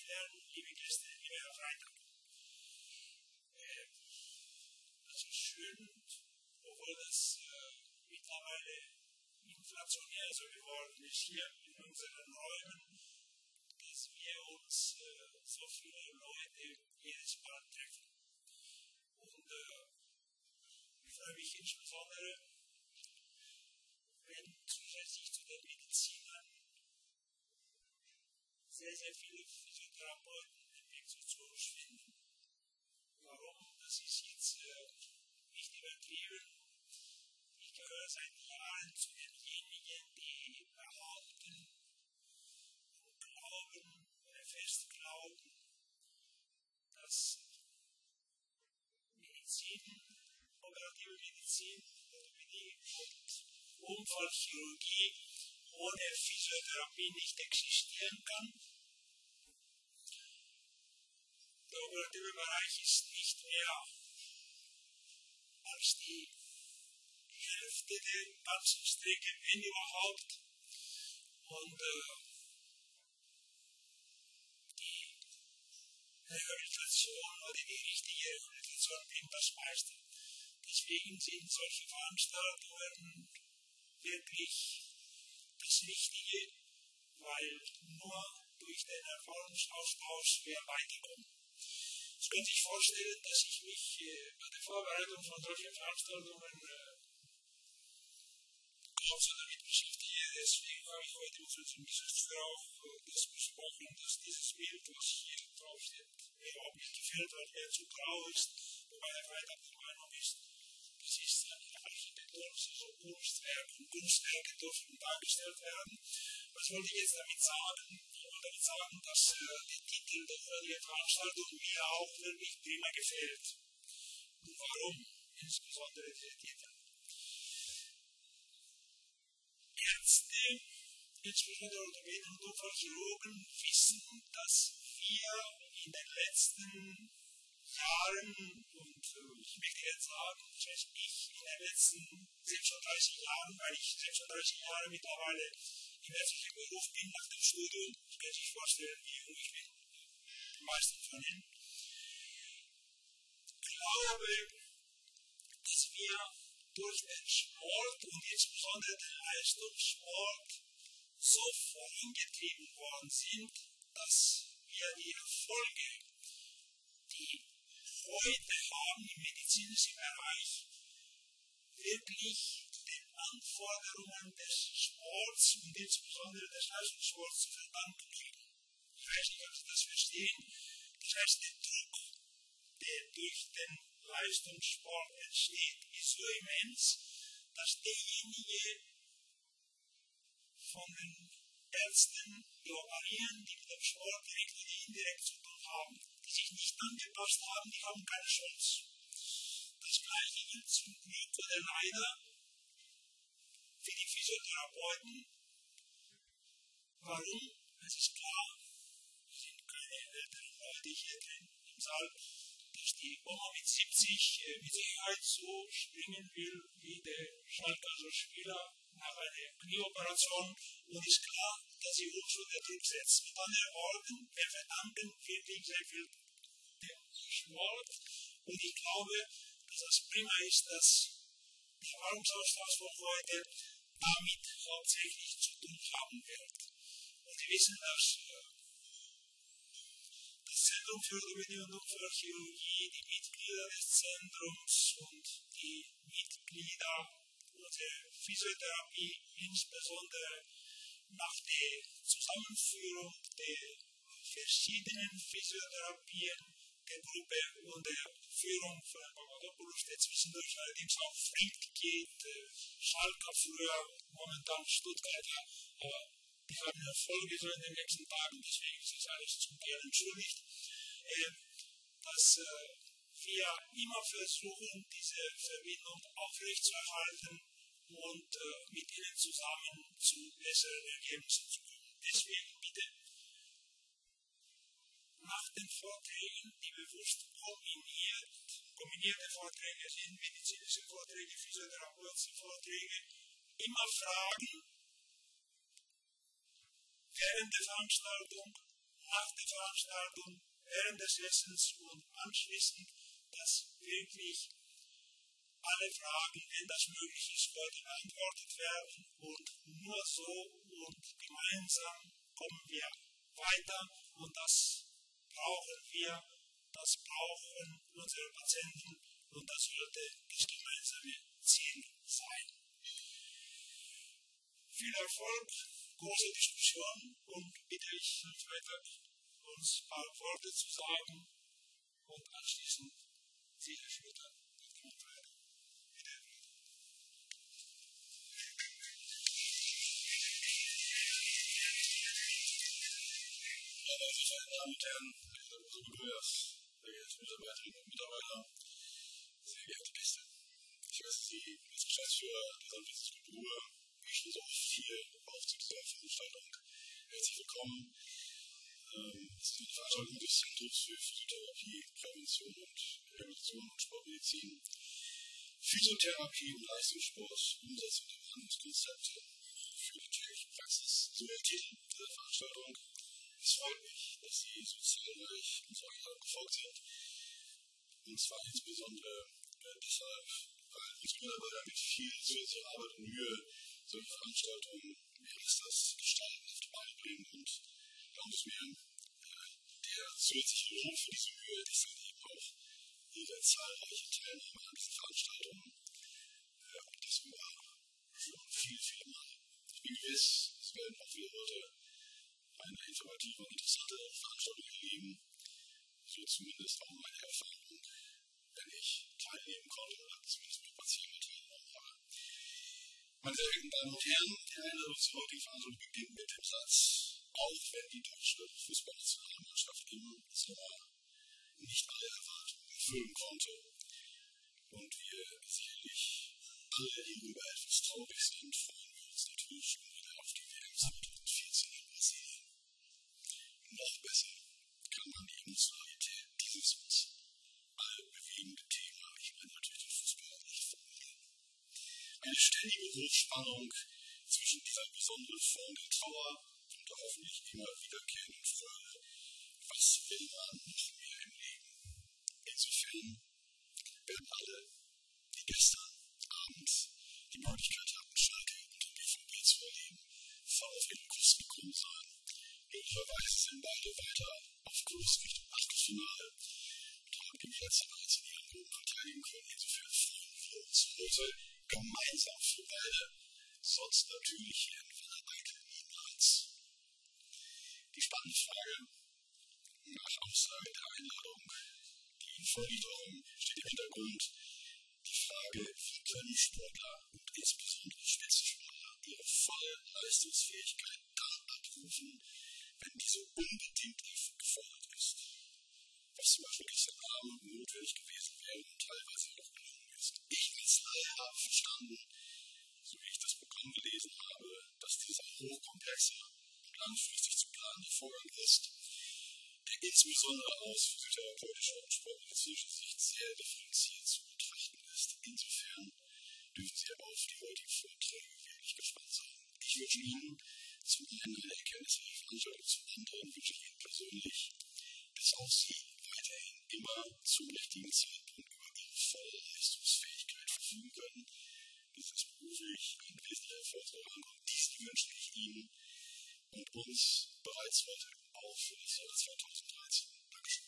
Herren, liebe Gäste, lieber Herr Freitag. Es ist schön, obwohl das mittlerweile inflationär so geworden ist hier in unseren Räumen, dass wir uns so viele Leute jedes Mal treffen. Und ich freue mich insbesondere, wenn zusätzlich zu den Medizinern sehr, sehr viele Physiotherapeuten den Weg zu uns finden. Warum? Das ist jetzt nicht übertrieben. Ich gehöre seit Jahren zu denjenigen, die behaupten und glauben, oder fest glauben, dass Medizin, operative Medizin, Orthopädie und Unfallchirurgie ohne Physiotherapie nicht existieren kann. Der operative Bereich ist nicht mehr als die Hälfte der ganzen Strecke, wenn überhaupt. Und die Rehabilitation oder die richtige Rehabilitation bringt das meiste. Deswegen sind solche Veranstaltungen wirklich das Richtige, weil nur durch den Erfahrungsaustausch wir weiterkommen. Sie können sich vorstellen, dass ich mich bei der Vorbereitung von solchen Veranstaltungen genauso damit beschäftige. Deswegen habe ich heute mit unserem Geschäftsführer auch das besprochen, dass dieses Bild, was hier drauf steht, mir auch nicht gefällt, weil er zu grau ist, wobei der Freitag der Meinung ist, das ist ein architektonisches Kunstwerk und Kunstwerke dürfen dargestellt werden. Was wollte ich jetzt damit sagen? Ich wollte damit sagen, dass der Titel der Veranstaltung mir auch wirklich prima gefällt. Und warum? Insbesondere dieser Titel. Ärzte, insbesondere Orthopäden und Unfallchirurgen, wissen, dass wir in den letzten Jahren, und ich möchte jetzt sagen, das heißt ich in den letzten 36 Jahren, weil ich 36 Jahre mittlerweile im ärztlichen Beruf bin nach dem Studium, ich kann sich vorstellen, wie jung ich bin, die meisten von Ihnen, glaube, dass wir durch den Sport und insbesondere den Leistungssport so vorangetrieben worden sind, dass wir die Erfolge, die heute haben im medizinischen Bereich, wirklich den Anforderungen des Sports und insbesondere des Leistungssports zu verdanken liegen. Ich weiß nicht, ob Sie das verstehen. Das heißt, der Druck, der durch den Leistungssport entsteht, ist so immens, dass derjenige von den Ärzten, die operieren, die mit dem Sport direkt oder indirekt zu tun haben, die sich nicht angepasst haben, die haben keine Chance. Das Gleiche gilt zum Glück oder leider für die Physiotherapeuten. Warum? Es ist klar, es sind keine älteren Leute hier drin im Saal, dass die Oma mit 70 mit Sicherheit so springen will wie der Schalker Spieler nach einer Knieoperation, und ist klar, dass sie uns unter Druck setzt. Mit anderen Worten, wir verdanken wirklich sehr viel dem Sport, und ich glaube, dass das prima ist, dass der Erfahrungsaustausch von heute damit hauptsächlich zu tun haben wird. Und Sie wissen, dass das Zentrum für Orthopädie und Unfallchirurgie, die Mitglieder des Zentrums und die Mitglieder unserer Physiotherapie, insbesondere nach der Zusammenführung der verschiedenen Physiotherapien der Gruppe und der Führung von Papadopoulos, der zwischendurch allerdings auch fremd geht, Schalker früher, momentan Stuttgarter, aber die haben Erfolge so in den nächsten Tagen, deswegen ist das alles zum Teil entschuldigt, dass wir immer versuchen, diese Verbindung aufrechtzuerhalten und mit ihnen zusammen zu besseren Ergebnissen zu kommen. Deswegen bitte nach den Vorträgen, die bewusst kombinierte Vorträge sind, medizinische Vorträge, physiotherapeutische Vorträge, immer fragen während der Veranstaltung nach der Veranstaltung, während des Essens und anschließend, dass wirklich alle Fragen, wenn das möglich ist, heute beantwortet werden und nur so und gemeinsam kommen wir weiter und das brauchen wir, das brauchen unsere Patienten und das sollte das gemeinsame Ziel sein. Viel Erfolg, große Diskussion und bitte ich am Freitag uns ein paar Worte zu sagen und anschließend Sie, Herr Schröter, mit dem weiter. Bitte. Ja, meine sehr verehrten Damen und Herren, Herr Gouverneurs, sehr geehrte Mitarbeiterinnen und Mitarbeiter, sehr geehrte Gäste. Ich heiße Sie als Geschäftsführer der Sanfrechtsischen Kultur, wie schon so oft hier auch zu dieser Veranstaltung. Herzlich willkommen. Es ist eine Veranstaltung des Zentrums für Physiotherapie, Prävention und Rehabilitation und Sportmedizin, Physiotherapie und Leistungssport, Umsetzung der Behandlungskonzepte für die tägliche Praxis, so der Titel dieser Veranstaltung. Es freut mich, dass Sie so zahlreich uns heute gefolgt sind. Und zwar insbesondere deshalb, weil unsere Mitarbeiter mit viel zusätzlicher Arbeit und Mühe solche Veranstaltungen wie das gestalten, auf die Beine bringen. Und glauben Sie mir, der zusätzliche Lohn für diese Mühe ist dann eben auch Ihre zahlreiche Teilnahme an diesen Veranstaltungen. Und das war schon viele Mal. Ich bin gewiss, es werden auch wieder heute eine informative und interessante Veranstaltung erleben. So zumindest auch meine Erfahrung, wenn ich teilnehmen konnte oder zumindest mit Patienten teilgenommen habe. Meine sehr verehrten Damen und Herren, die Einladung zur heutigen Veranstaltung beginnt mit dem Satz: Auch wenn die deutsche Fußballnationalmannschaft im Sommer nicht alle Erwartungen erfüllen konnte und wir sicherlich alle hierüber etwas traurig sind, freuen wir uns natürlich schon wieder auf die WM 2014 in Brasilien. Noch besser kann man die Emotionalität dieses uns alle bewegende Thema, ich meine natürlich den Fußball, nicht vermitteln. Eine ständige Hochspannung zwischen dieser besonderen Form der Trauer und der hoffentlich immer wiederkehrenden Freude. Was will man noch mehr im Leben? Insofern werden alle, die gestern Abend die Möglichkeit hatten, Schalke und den BVB zu erleben, VfL in Kurs gekommen sein. Möglicherweise sind beide weiter auf Kurs Richtung Achtelfinale und haben gegen letzte bereits in ihren Gruppen verteidigen können. Insofern freuen wir uns heute gemeinsam für beide, sonst natürlich hier in Wanne-Eickel niemals. Die spannende Frage nach Aussage der Einladung, die Ihnen vorliegt, steht im Hintergrund. Die Frage, wie können Sportler und insbesondere Spitzensportler ihre volle Leistungsfähigkeit dann abrufen, wenn diese unbedingt gefordert ist. Was zum Beispiel gestern Abend notwendig gewesen wäre und teilweise auch gelungen ist. Ich als Laie habe verstanden, so wie ich das Programm gelesen habe, dass dieser hochkomplexe und langfristig zu planende Vorgang ist, der insbesondere aus physiotherapeutischer und sportmedizinischer Sicht sehr differenziert zu betrachten ist. Insofern dürfen Sie aber auf die heutigen Vorträge wirklich gespannt sein. Ich wünsche Ihnen zum einen eine erkenntnisreiche Veranstaltung, zum anderen wünsche ich Ihnen persönlich, dass auch Sie weiterhin immer zum richtigen Zeitpunkt über Ihre volle Leistungsfähigkeit verfügen können. Das ist beruflich ein wesentlicher Erfolgsrang und diesen wünsche ich Ihnen und uns bereits heute auch für das Jahr 2013. Dankeschön.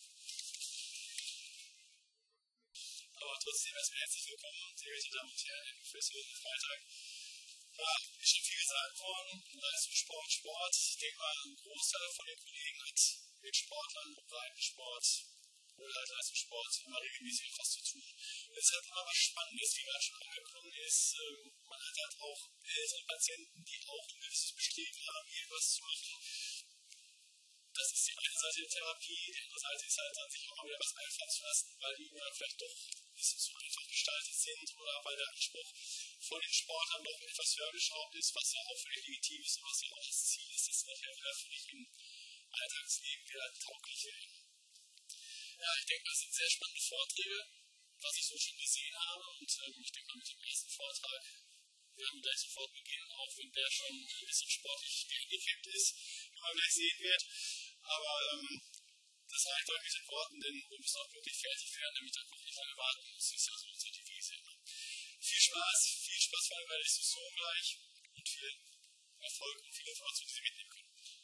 Aber trotzdem erstmal herzlich willkommen, sehr geehrte Damen und Herren, für das heutige Freitag. Ja, ist schon viel gesagt worden, Leistungssport, Sport. Ich denke mal, ein Großteil von den Kollegen hat mit Sportlern, Breitensport oder halt Leistungssport immer regelmäßig was zu tun. Es ist halt immer was Spannendes, wie gerade schon angekommen ist. Man hat halt auch ältere Patienten, die auch ein gewisses Bestreben haben, hier was zu machen. Das ist die eine Seite der Therapie, die andere Seite ist halt dann sich auch mal wieder was einfallen zu lassen, weil die Übungen vielleicht doch ein bisschen zu einfach gestaltet sind oder weil der Anspruch von den Sportlern noch etwas höher geschraubt ist, was ja auch völlig legitim ist und was ja auch das Ziel ist, dass wir wieder für dich im Alltagsleben wieder tauglich werden. Ja, ich denke, das sind sehr spannende Vorträge, was ich so schon gesehen habe und ich denke mal mit dem ersten Vortrag werden gleich sofort beginnen, auch wenn der schon ein bisschen sportlich gekippt ist, wie man gleich sehen wird. Aber das reicht euch mit den Worten, denn wir müssen auch wirklich fertig werden, damit der Koch nicht lange warten muss. Das ist ja so unsere Devise immer. Viel Spaß vor allem bei der Diskussion gleich und viel Erfolg und viel Information, die Sie mitnehmen können.